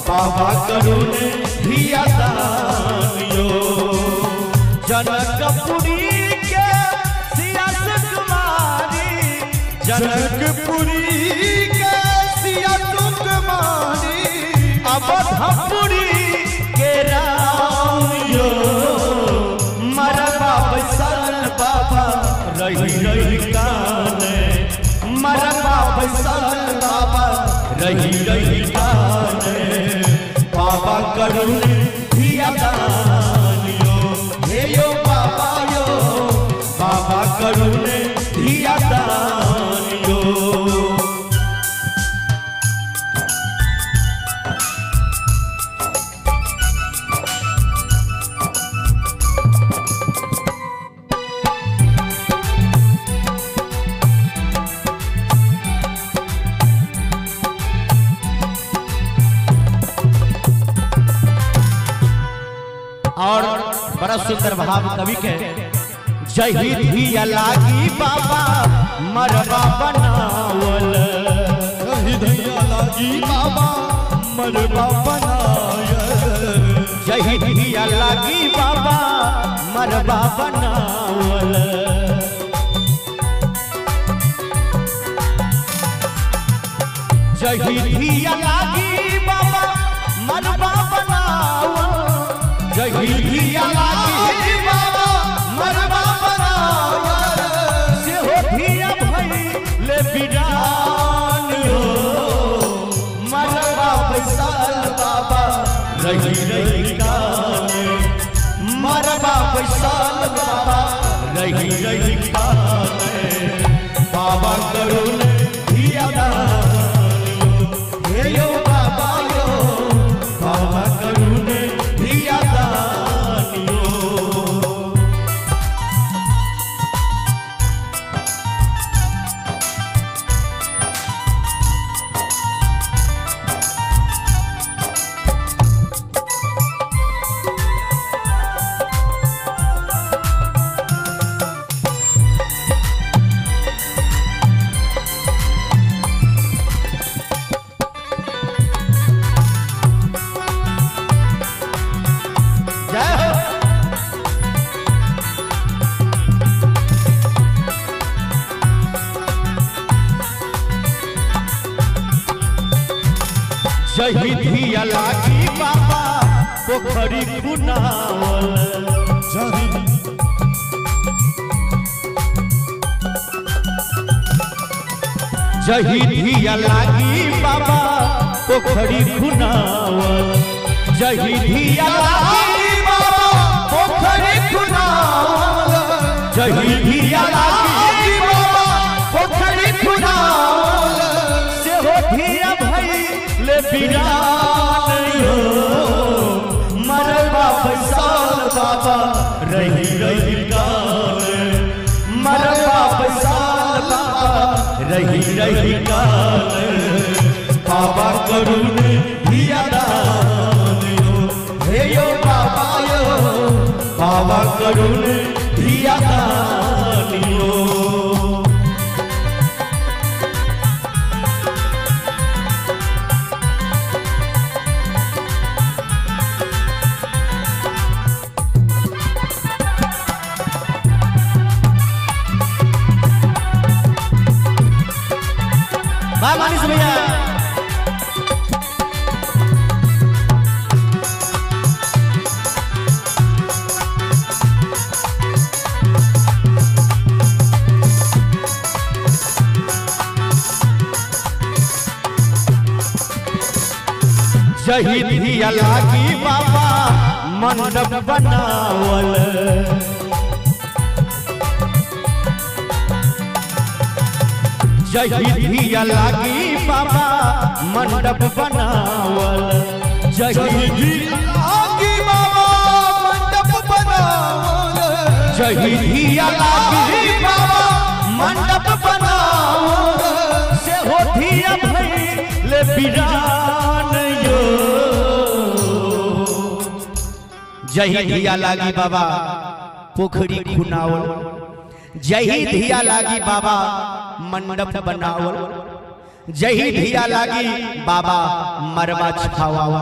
बाबा करुण धिया दानियो जनकपुरी के सियास कुमारी जनकपुरी के सियास कुमारी अवधपुरी के रामियो मरबा बैसल बाबा रही रही काने मरबा बैसल बाबा रही रही काने बाबा करुण धिया दानियो हे यो बाबा बाबा करुण धिया दानियो और बड़ा सुंदर भाव कवि के जय धिया लागी बाबा मरबा बनावल जय धिया लागी बाबा मरबा बनावल जय धिया लागी बाबा मरबा बनावल जय धिया लागी बाबा मरबा बनावल जय धिया लागी बाबा मरबा बनावल से हो धिया भइले बिरान हो मरबा बैसल बाबा रही रही काने मरबा बैसल बाबा रही रही काने बाबा करुण धिया दानियो हे यो बाबा बाबा करुण धिया दानियो जय धिया लागी बाबा पोखरी खुनावल जय धिया लागी बाबा पोखरी खुनावल जय धिया लागी बाबा पोखरी खुनावल जय धिया लागी बाबा पोखरी खुनावल से हो धिया भइले बिरान हो मरबा बैसल बाबा रही रही काने मरबा बैसल बाबा रही रही काने बाबा करुण धिया दानियो हे यो बाबा करुण धिया दानियो मानिस भैया जय धिया लागी बाबा मंडप बनावल जय धिया लागी बाबा मंडप बनावल जय धिया लागी बाबा मंडप बनावल जय धिया लागी बाबा मंडप बनावल से हो धिया भइले बिरान यो जय धिया लागी बाबा पोखरी खुनावल जय धिया लागी बाबा मंडप बनावल जही धिया लागी बाबा मरवा छावा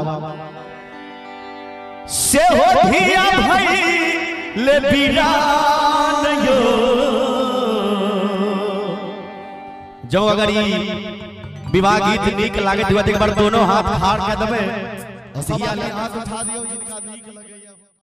से हो धिया भई ले बीरान यो जो अगर ये विवाह गीत नीक लागे तो एक बार दोनों हाथ खाड़ के दबे हाथ उठा दियो जिनका नीक लगे।